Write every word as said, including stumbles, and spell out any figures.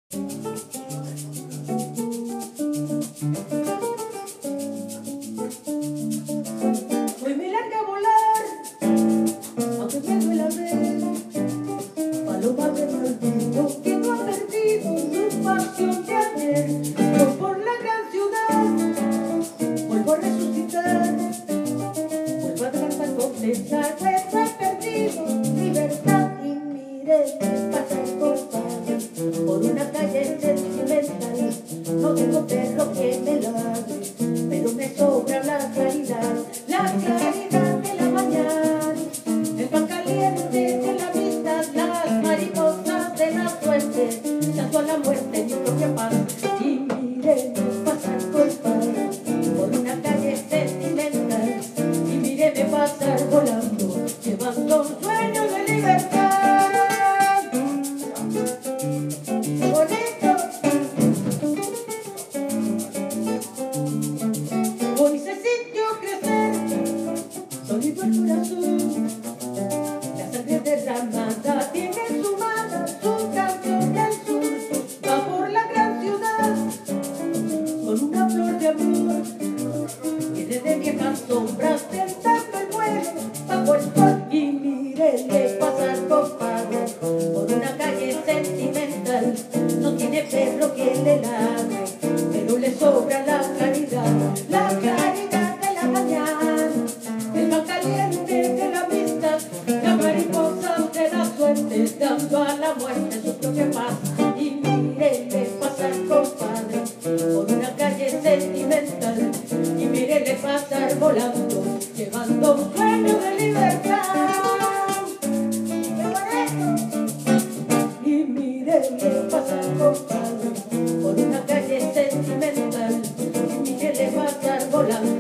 Hoy me larga a volar, aunque me duela ver, paloma de malditos que no ha perdido su pasión de ayer. Yo por la gran ciudad vuelvo a resucitar, vuelvo a cantar contenta, no he perdido libertad. Y mírenme pasar, compadre, por una calle sentimental. No tengo perro que me ladre, pero me sobra la claridad, la claridad de la mañana, el pan caliente de la vista, las mariposas de la suerte, santo a la muerte, mi propia paz. Y mírenme pasar, compadre, por una calle sentimental, y mírenme pasar volando, llevando un sueño de libertad. Hoy se sintió crecer, solito el corazón, la sangre derramada tiene en su mano su canción del sur. Va por la gran ciudad con una flor de amor, viene de viejas sombras tentando el vuelo bajo el sol. Y mírenle pasar, compadre, por una calle sentimental. No tiene perro que le ladre, pero le sobra la claridad, la claridad de la mañana, el pan caliente de la vista, la mariposa de la suerte, dando a la muerte su propia paz. Y mírenle pasar, compadre, por una calle sentimental, y mírenle pasar volando, llevando un sueño de libertad. Y mírenle pasar, compadre, por una calle sentimental, y mírenle pasar volando.